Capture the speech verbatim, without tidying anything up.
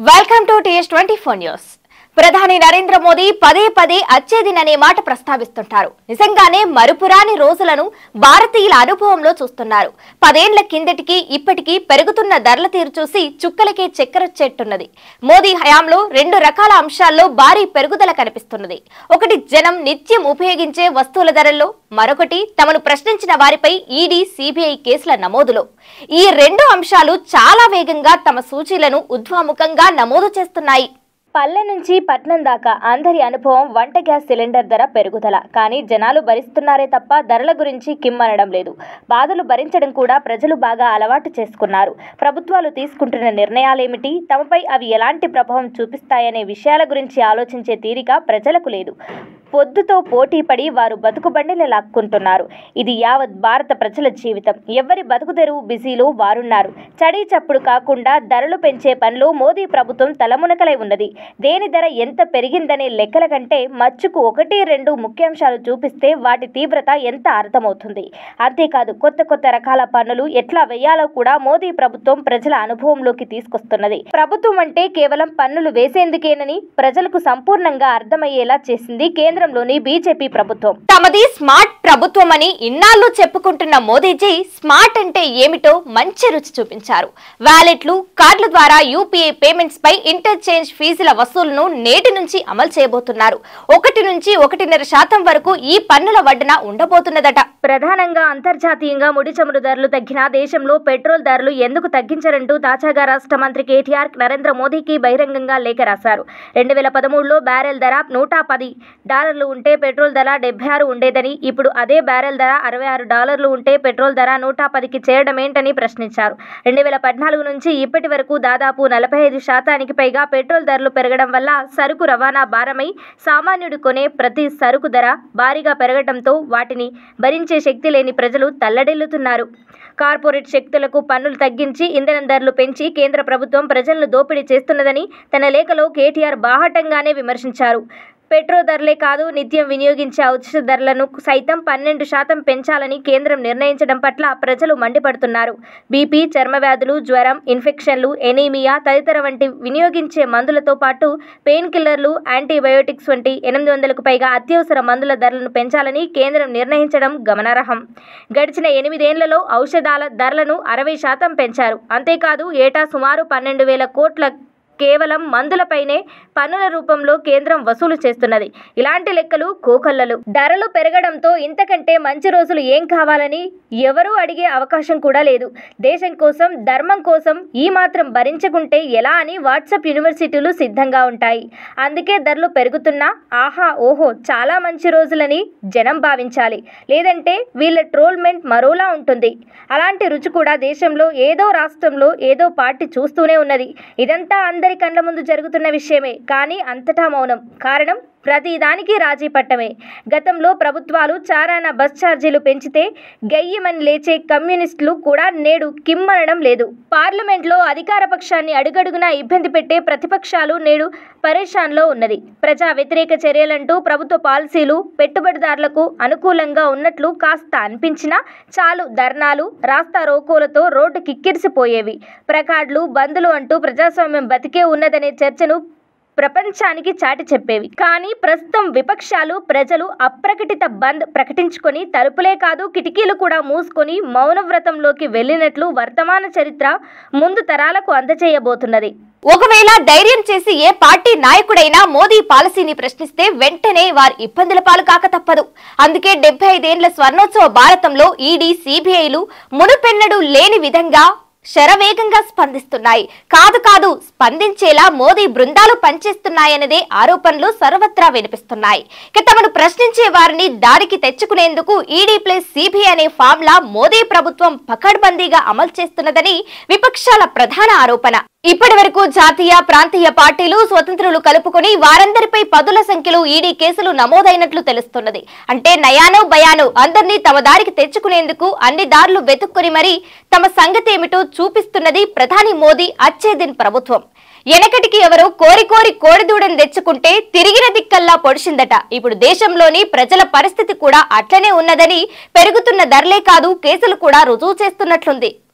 Welcome to T S twenty four news. ప్రధాని నరేంద్ర మోదీ పదే పదే అచ్చేదిననే మాట ప్రస్తావిస్తుంటారు. నిజంగానే మరుపురాని రోజులను భారతీయుల అనుభవంలో చూస్తున్నారు. పదేండ్ల కిందటికి ఇప్పటికీ పెరుగుతున్న ధరల తీరు చూసి చుక్కలకే చక్కెరొచ్చేట్టున్నది. మోదీ హయాంలో రెండు రకాల అంశాల్లో భారీ పెరుగుదల కనిపిస్తున్నది. ఒకటి జనం నిత్యం ఉపయోగించే వస్తువుల ధరల్లో, మరొకటి తమను ప్రశ్నించిన వారిపై ఈడీ, సిబిఐ కేసుల నమోదులో. ఈ రెండు అంశాలు చాలా వేగంగా తమ సూచీలను ఉద్వాముఖంగా నమోదు చేస్తున్నాయి. పల్లె నుంచి పట్నం దాకా అందరి అనుభవం వంట గ్యాస్ సిలిండర్ ధర పెరుగుదల. కానీ జనాలు భరిస్తున్నారే తప్ప ధరల గురించి కిమ్మనడం లేదు. బాధలు భరించడం కూడా ప్రజలు బాగా అలవాటు చేసుకున్నారు. ప్రభుత్వాలు తీసుకుంటున్న నిర్ణయాలేమిటి, తమపై అవి ఎలాంటి ప్రభావం చూపిస్తాయనే విషయాల గురించి ఆలోచించే తీరిక ప్రజలకు లేదు. పొద్దుతో పోటీ పడి వారు బతుకుబండిని లాక్కుంటున్నారు. ఇది యావత్ భారత ప్రజల జీవితం. ఎవరి బతుకు తెరువు బిజీలో వారున్నారు. చడీ చప్పుడు కాకుండా ధరలు పెంచే పనిలో మోదీ ప్రభుత్వం తలమునకలై ఉన్నది. దేని ధర ఎంత పెరిగిందనే లెక్కల కంటే మచ్చుకు ఒకటి రెండు ముఖ్యాంశాలు చూపిస్తే వాటి తీవ్రత ఎంత అర్థమవుతుంది. అంతేకాదు, కొత్త కొత్త రకాల పన్నులు ఎట్లా వేయాలో కూడా మోదీ ప్రభుత్వం ప్రజల అనుభవంలోకి తీసుకొస్తున్నది. ప్రభుత్వం అంటే కేవలం పన్నులు వేసేందుకేనని ప్రజలకు సంపూర్ణంగా అర్థమయ్యేలా చేసింది కేంద్రంలోని బీజేపీ ప్రభుత్వం. తమది స్మార్ట్ ప్రభుత్వం అని ఇన్నాళ్ళు చెప్పుకుంటున్న మోదీజీ స్మార్ట్ అంటే ఏమిటో మంచి రుచి చూపించారు. వ్యాలెట్లు, కార్డుల ద్వారా యూపీఐ పేమెంట్స్ పై ఇంటర్చేంజ్ ఫీజుల వసూలును నేటి నుంచి అమలు చేయబోతున్నారు. ఒకటి నుంచి ఒకటిన్నర శాతం వరకు ఈ పన్నుల వడ్డన ఉండబోతున్నదట. ప్రధానంగా అంతర్జాతీయంగా ముడి చమురు ధరలు తగ్గినా దేశంలో పెట్రోల్ ధరలు ఎందుకు తగ్గించరంటూ తాజాగా రాష్ట్ర మంత్రి కేటీఆర్ నరేంద్ర మోదీకి బహిరంగంగా లేఖ రాశారు. రెండు వేల పదమూడులో బ్యారెల్ ధర నూట పది డాలర్లు ఉంటే పెట్రోల్ ధర డెబ్బై ఆరు ఉండేదని, ఇప్పుడు అదే బ్యారెల్ ధర అరవై ఆరు డాలర్లు ఉంటే పెట్రోల్ ధర నూట పదికి చేరడం ఏంటని ప్రశ్నించారు. రెండు వేల పద్నాలుగు నుంచి ఇప్పటి వరకు దాదాపు నలభై ఐదు శాతానికి పైగా పెట్రోల్ ధరలు పెరగడం వల్ల సరుకు రవాణా భారమై సామాన్యుడు కొనే ప్రతి సరుకు ధర భారీగా పెరగడంతో వాటిని భరించే శక్తి లేని ప్రజలు తల్లడిల్లుతున్నారు. కార్పొరేట్ శక్తులకు పన్నులు తగ్గించి ఇంధనం ధరలు పెంచి కేంద్ర ప్రభుత్వం ప్రజలను దోపిడీ చేస్తున్నదని తన లేఖలో కేటీఆర్ బాహటంగానే విమర్శించారు. పెట్రోల్ ధరలే కాదు, నిత్యం వినియోగించే ఔషధ ధరలను సైతం పన్నెండు శాతం పెంచాలని కేంద్రం నిర్ణయించడం పట్ల ప్రజలు మండిపడుతున్నారు. బీపీ, చర్మ వ్యాధులు, జ్వరం, ఇన్ఫెక్షన్లు, ఎనీమియా తదితర వంటి వినియోగించే మందులతో పాటు పెయిన్ కిల్లర్లు, యాంటీబయోటిక్స్ వంటి ఎనిమిది వందలకు పైగా అత్యవసర మందుల ధరలను పెంచాలని కేంద్రం నిర్ణయించడం గమనార్హం. గడిచిన ఎనిమిదేళ్లలో ఔషధాల ధరలను అరవై శాతం పెంచారు. అంతేకాదు, ఏటా సుమారు పన్నెండు వేల కోట్ల కేవలం మందులపైనే పన్నుల రూపంలో కేంద్రం వసూలు చేస్తున్నది. ఇలాంటి లెక్కలు కోకొల్లలు. ధరలు పెరగడంతో ఇంతకంటే మంచి రోజులు ఏం కావాలని ఎవరూ అడిగే అవకాశం కూడా లేదు. దేశం కోసం, ధర్మం కోసం ఈ మాత్రం భరించకుంటే ఎలా అని వాట్సాప్ యూనివర్సిటీలు సిద్ధంగా ఉంటాయి. అందుకే ధరలు పెరుగుతున్నా ఆహా ఓహో చాలా మంచి రోజులని జనం భావించాలి. లేదంటే వీళ్ళ ట్రోల్మెంట్ మరోలా ఉంటుంది. అలాంటి రుచి కూడా దేశంలో ఏదో రాష్ట్రంలో ఏదో పార్టీ చూస్తూనే ఉన్నది. ఇదంతా అందరి కళ్ళ ముందు జరుగుతున్న విషయమే. కానీ అంతటా మౌనం. కారణం ప్రతి దానికి రాజీ పట్టమే. గతంలో ప్రభుత్వాలు చారాన బస్ ఛార్జీలు పెంచితే గయ్యమని లేచే కమ్యూనిస్టులు కూడా నేడు కిమ్మనడం లేదు. పార్లమెంట్లో అధికార పక్షాన్ని అడుగడుగునా ఇబ్బంది పెట్టే ప్రతిపక్షాలు నేడు పరేషాన్లో ఉన్నది. ప్రజా వ్యతిరేక చర్యలంటూ ప్రభుత్వ పాలసీలు పెట్టుబడిదారులకు అనుకూలంగా ఉన్నట్లు కాస్త అనిపించినా చాలు ధర్నాలు, రాస్తా రోకోలతో రోడ్డు కిక్కిరిసిపోయేవి. ప్రకాడ్లు, బందులు అంటూ ప్రజాస్వామ్యం బతికే ఉన్నదనే చర్చను ప్రపంచానికి చాటి చెప్పేవి. కానీ ప్రస్తుతం విపక్షాలు, ప్రజలు అప్రకటిత బంద్ ప్రకటించుకొని తలుపులే కాదు కిటికీలు కూడా మూసుకొని మౌనవ్రతంలోకి వెళ్ళినట్లు వర్తమాన చరిత్ర ముందు తరాలకు అందజేయబోతున్నది. ఒకవేళ ధైర్యం చేసి ఏ పార్టీ నాయకుడైనా మోదీ పాలసీని ప్రశ్నిస్తే వెంటనే వారి ఇబ్బందుల పాలు కాక తప్పదు. అందుకే డెబ్బై ఐదేళ్ల స్వర్ణోత్సవ భారతంలో ఈడీ, సిబిఐలు మునుపెన్నడూ లేని విధంగా శరవేగంగా స్పందిస్తున్నాయి. కాదు కాదు స్పందించేలా మోదీ బృందాలు పనిచేస్తున్నాయన్నదే ఆరోపణలు సర్వత్రా వినిపిస్తున్నాయి. ఇక తమను ప్రశ్నించే వారిని దారికి తెచ్చుకునేందుకు ఈడీ ప్లస్ సిబిఐ అనే ఫార్ములా మోదీ ప్రభుత్వం పకడ్బందీగా అమలు చేస్తున్నదని విపక్షాల ప్రధాన ఆరోపణ. ఇప్పటి వరకు జాతీయ, ప్రాంతీయ పార్టీలు, స్వతంత్రులు కలుపుకొని వారందరిపై పదుల సంఖ్యలో ఈడీ కేసులు నమోదైనట్లు తెలుస్తున్నది. అంటే నయానో భయానో అందరినీ తమ దారికి తెచ్చుకునేందుకు అన్ని దారులు వెతుక్కుని మరీ తమ సంగతేమిటో చూపిస్తున్నది ప్రధాని మోదీ అచ్చేదిన్ ప్రభుత్వం. ఎనకటికి ఎవరో కోరి కోరి కోడిదూడని తెచ్చుకుంటే తిరిగిన దిక్కల్లా పొడిచిందట. ఇప్పుడు దేశంలోని ప్రజల పరిస్థితి కూడా అట్లనే ఉన్నదని పెరుగుతున్న ధరలే కాదు కేసులు కూడా రుజువు చేస్తున్నట్లుంది.